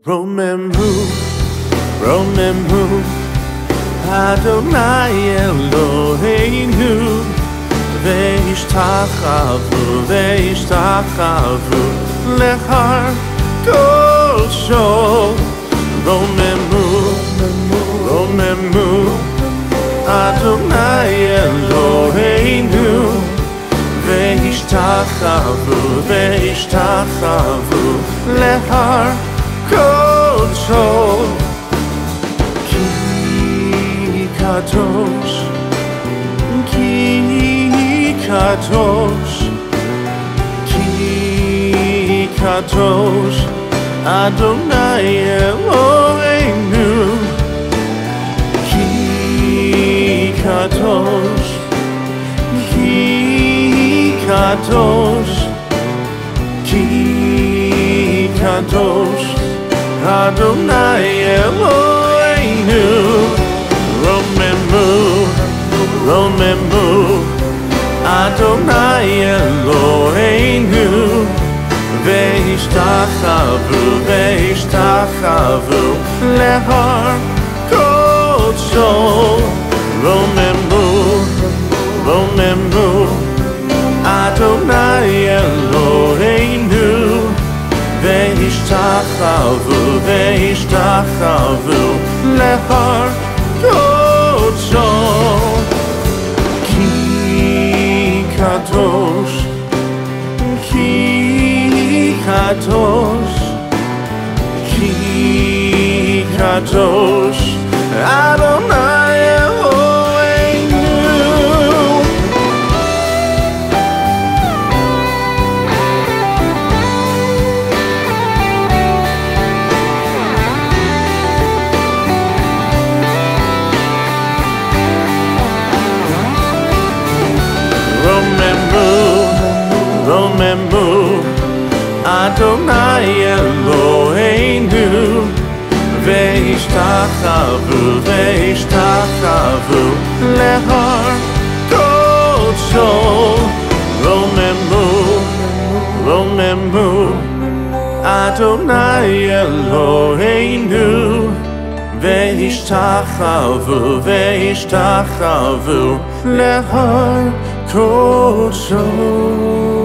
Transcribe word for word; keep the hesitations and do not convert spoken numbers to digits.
Romemu, Romemu, Adonai Eloheinu, Ve'ishtachavu, Ve'ishtachavu, Lechar Kosho. Romemu, Romemu, Adonai Eloheinu, Ve'ishtachavu, Ve'ishtachavu, Lechar Kosho. Ki kadosh, ki kadosh, ki kadosh, Adonai Eloheinu. Ki kadosh, ki kadosh, ki kadosh, Adonai Eloheinu. Romemu, Romemu, Adonai Eloheinu, Ve'ishtachavu, Ve'ishtachavu, Lechar Kosho. Romemu, Romemu, Adonai Eloheinu, Ve'ishtachavu, Ve'ishtachavu, Lechar Kosho. Ki kadosh, ki kadosh, ki kadosh, Adonai Eloheinu. Romemu, Adonai Eloheinu, Ve'ishtachavu, Ve'ishtachavu, Lechar Kosho. Romemu, Romemu, Adonai Eloheinu, Ve'ishtachavu, Ve'ishtachavu, Lechar Kosho.